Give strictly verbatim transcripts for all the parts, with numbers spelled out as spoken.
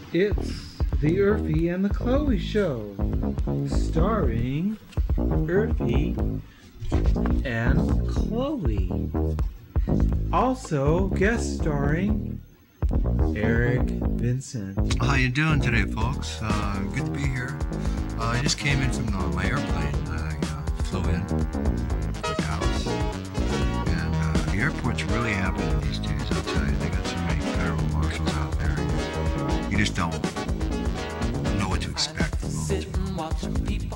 It's the Urfi and the Chloe Show, starring Urfi and Chloe. Also guest starring Eric Vincent. How you doing today, folks? Uh, good to be here. Uh, I just came in from uh, my airplane. I uh, flew in to Dallas, and uh, the airport's really happening these days. I'll tell you, they got so many federal marshals out there. You just don't know what to expect from moment to moment.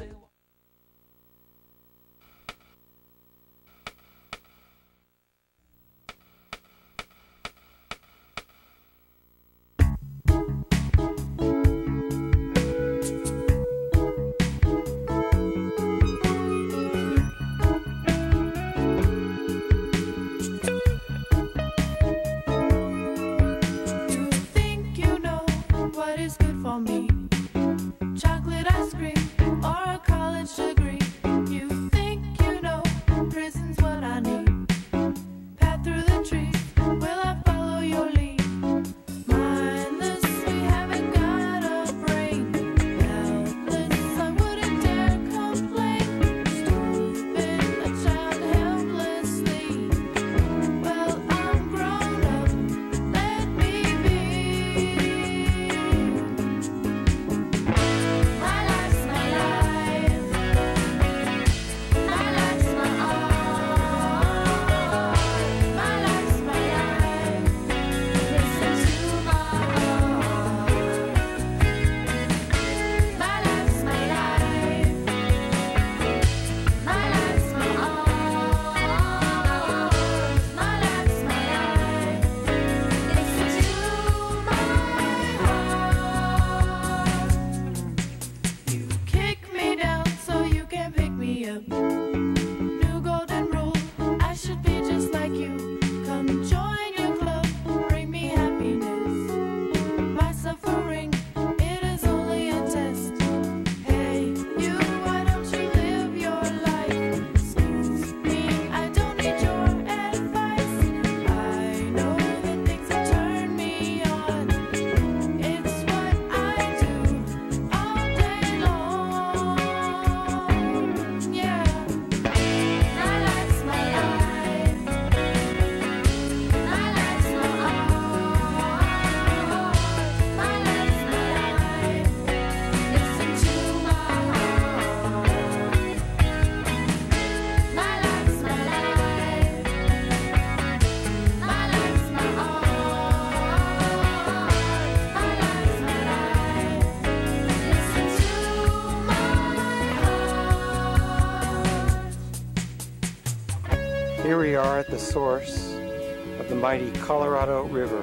Here we are at the source of the mighty Colorado River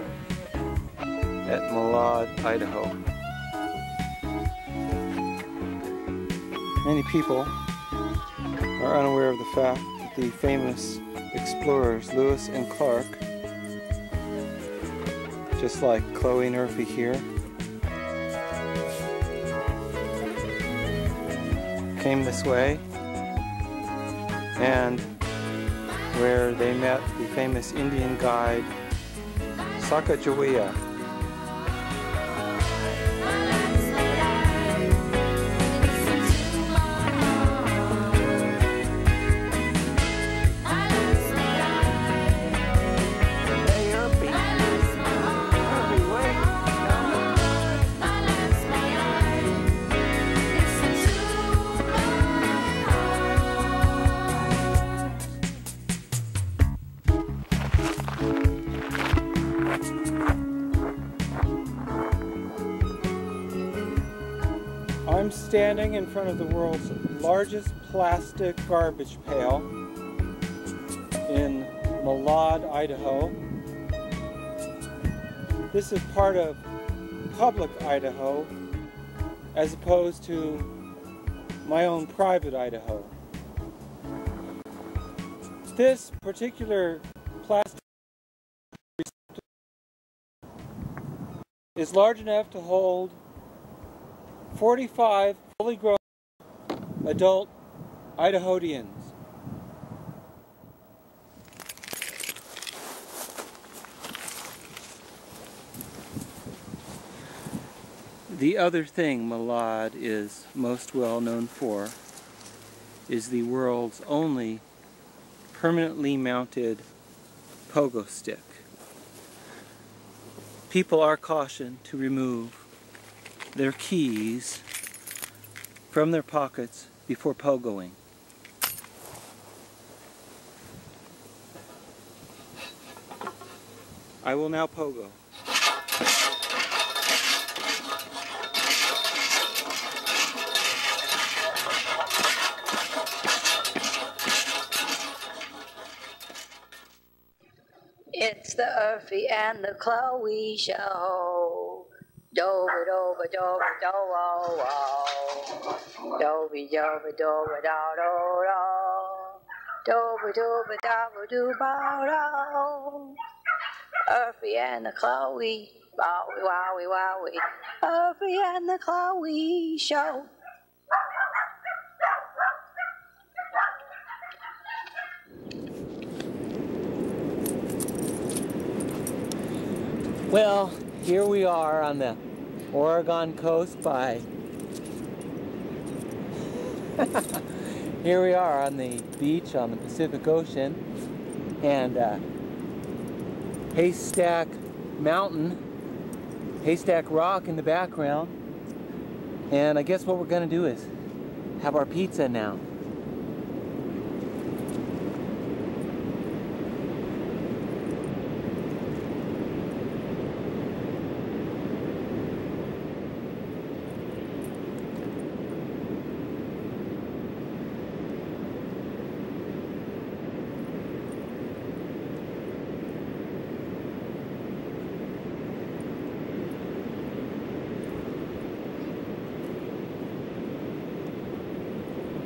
at Malad, Idaho. Many people are unaware of the fact that the famous explorers Lewis and Clark, just like Chloe and Urfi here, came this way, and where they met the famous Indian guide Sacagawea. I'm standing in front of the world's largest plastic garbage pail in Malad, Idaho. This is part of public Idaho as opposed to my own private Idaho. This particular plastic is large enough to hold forty-five fully grown adult Idahoans. The other thing Malad is most well known for is the world's only permanently mounted pogo stick. People are cautioned to remove their keys from their pockets before pogoing. I will now pogo. It's the Earthy and the Chloe show. Doba doba doba do oh oh. Doby doba doba do do do. Doba doba doba do bo do. Earthy and the Chloe, wowie wowie wowie. Earthy and the Chloe show. Well, here we are on the Oregon coast by... Here we are on the beach on the Pacific Ocean, and uh, Haystack Mountain, Haystack Rock in the background, and I guess what we're going to do is have our pizza now.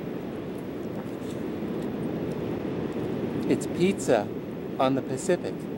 It's pizza on the Pacific.